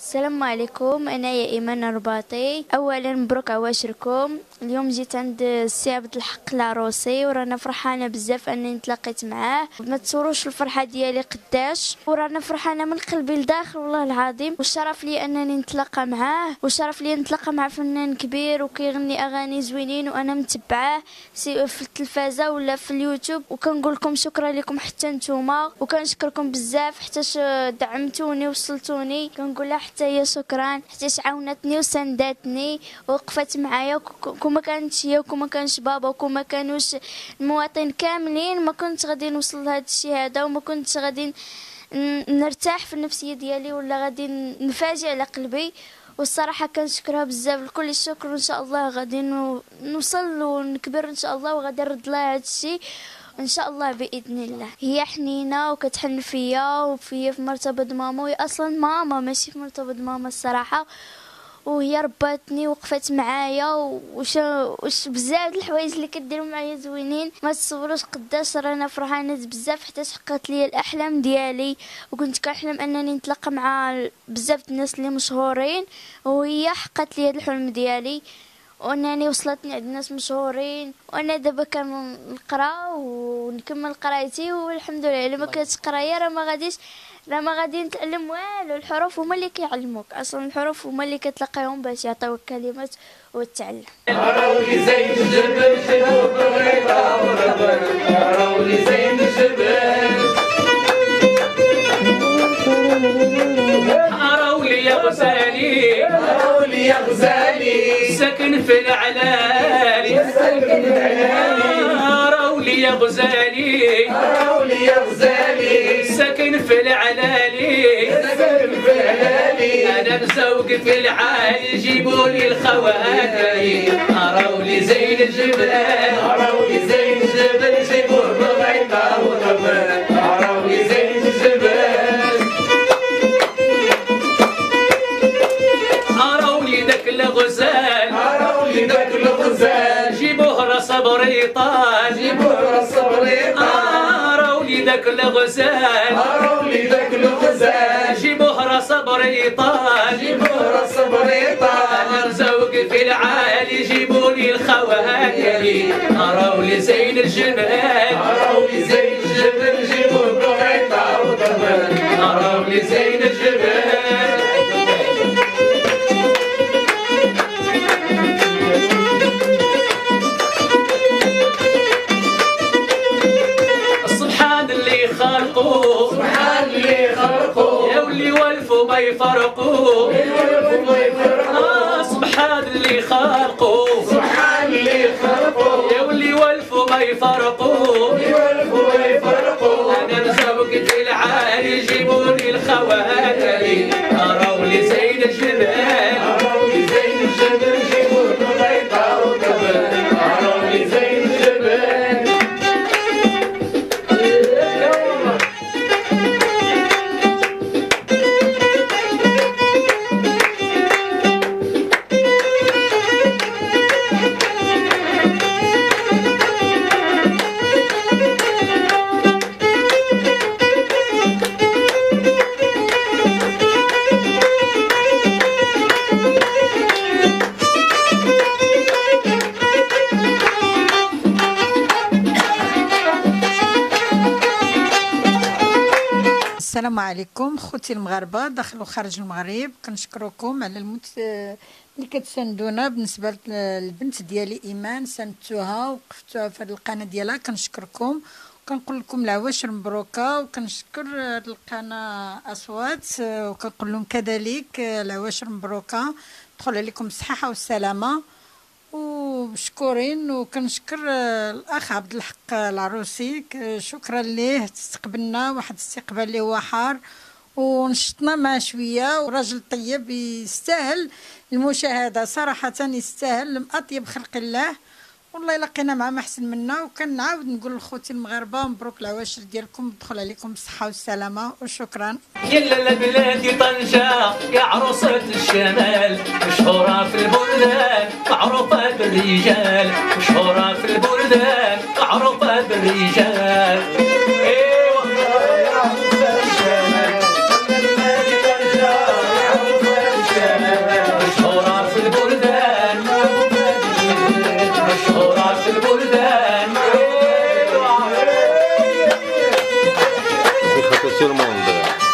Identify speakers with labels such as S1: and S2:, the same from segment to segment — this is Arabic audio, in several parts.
S1: السلام عليكم، انا يا ايمان الرباطي. اولا مبروك عواشركم. اليوم جيت عند السي عبد الحق العروسي ورانا فرحانه بزاف انني تلاقيت معاه. ما تصوروش الفرحه ديالي قداش، ورانا فرحانه من قلبي لداخل والله العظيم. والشرف لي انني نتلاقى معاه، والشرف لي نتلاقى مع فنان كبير وكيغني اغاني زوينين وانا متبعاه في التلفازه ولا في اليوتيوب. وكنقول لكم شكرا لكم حتى نتوما، وكنشكركم بزاف حتى دعمتوني ووصلتوني. كنقولها حتى هي شكرا حتى عاونتني وسانداتني ووقفت معايا. كون ما كانتش هي وكون ما كانش بابا وكون ما كانوش المواطن كاملين ما كنت غادي نوصل لهذا الشيء هذا، وما كنتش غادي نرتاح في النفسيه ديالي ولا غادي نفاجئ على قلبي. والصراحه كنشكرها بزاف، لكل الشكر. وان شاء الله غادي نوصل ونكبر ان شاء الله، وغادي نرد لها هذا الشيء ان شاء الله باذن الله. هي حنينه وكتحن فيا وفيا في مرتبه ماما، وهي اصلا ماما ماشي في مرتبه ماما الصراحه. وهي رباتني وقفت معايا وش بزاف الحوايج اللي كديروا معايا زوينين ما تصوروش قداش. رانا فرحانه بزاف حتى حققت لي الاحلام ديالي، وكنت كنحلم انني نتلاقى مع بزاف الناس اللي مشهورين، وهي حققت لي هذا الحلم ديالي وانني وصلتني عند ناس مشهورين. وانا دابا كنقرا ونكمل قرايتي والحمد لله. الا ما كانتش قرايه راه ما غادي نتعلم والو. الحروف هما اللي كيعلموك، اصلا الحروف هما اللي كتلاقيهم باش يعطيوك كلمات وتتعلم.
S2: راولي زين الجبل شبوب الغيطة والربر، راولي زين الجبل. راولي يا غزالي، راولي يا غزالي، ساكن في العلالي، ساكن في العلالي. راولي يا غزالي، راولي يا غزالي، ساكن في العلالي، ساكن في العلالي. انا مسوق في العالي جيبولي الخوالي. راولي زين الجبل، راولي زين الجبل، جيبوه بالغيطة والربر، راولي زين الجبل. راولي داك الغزال، راولي داك الغزال، جيبوه راس بريطان، جيبوه راس بريطان. راولي داك الغزال، راولي داك الغزال، جيبوه راس بريطان، جيبوه راس بريطان. انا مزوق في العالي جيبولي الخوالي. راولي زين الجبل، راولي زين الجبل، جيبوه بالغيطة والربر، راولي زين الجبل. سبحان اللي خلقوا، سبحان اللي خلقوا، يا ولي والفوا ما يفرقوا، الولف ما يفرقوا. سبحان اللي خلقوا، سبحان اللي خلقوا، يا ولي والفوا ما يفرقوا، الولف ما يفرقوا. انا مسوق في العالي جيبولي الخوالي. راولي زين الجبل، راولي زين الجبل، جيبوه بالغيطة والربر، راولي زين الجبل.
S3: السلام عليكم خوتي المغاربه داخل وخارج المغرب. كنشكركم على اللي كتساندونا. بالنسبه للبنت ديالي ايمان ساندتوها وقفتوها في القناه ديالها، كنشكركم وكنقول لكم العواشر مبروكه. وكنشكر القناه اصوات وكنقول لهم كذلك العواشر مبروكه، دخل عليكم الصحه والسلامه ومشكورين. وكنشكر الاخ عبد الحق العروسي، شكرا ليه، استقبلنا واحد الاستقبال اللي هو حار ونشطنا معاه شويه. وراجل طيب يستاهل المشاهده صراحه، يستاهل من اطيب خلق الله. والله لقينا معاه ما احسن منا. وكنعاود نقول لخوتي المغاربه مبروك العواشر ديالكم، دخل عليكم الصحه والسلامه وشكرا.
S2: يلا بلادي طنجة يا عروسة الشمال، مشهورة في البلدان معروفة بالرجال، مشهورة في البلدان معروفة بالرجال. ايوه يا عروسة الشمال، بلادي طنجة يا عروسة
S4: tout le monde.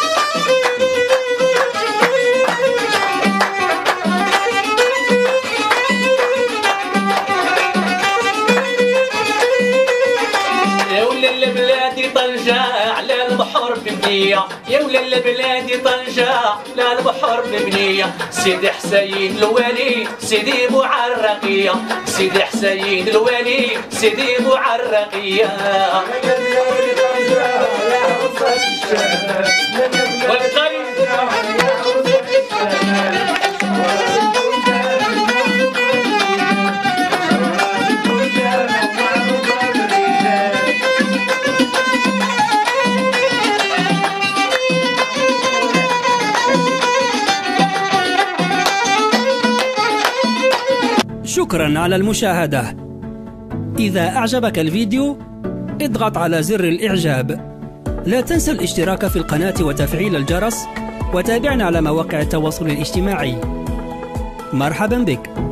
S2: يا ولل بلادي طنجة على البحر ببنية، يا ولل بلادي طنجة على البحر ببنية، سيدي حسين الوالي سيدي بو عرقية، سيدي حسين الوالي سيدي بو عرقية.
S5: شكرا على المشاهدة. إذا أعجبك الفيديو اضغط على زر الإعجاب. لا تنسى الاشتراك في القناة وتفعيل الجرس، وتابعنا على مواقع التواصل الاجتماعي. مرحبا بك.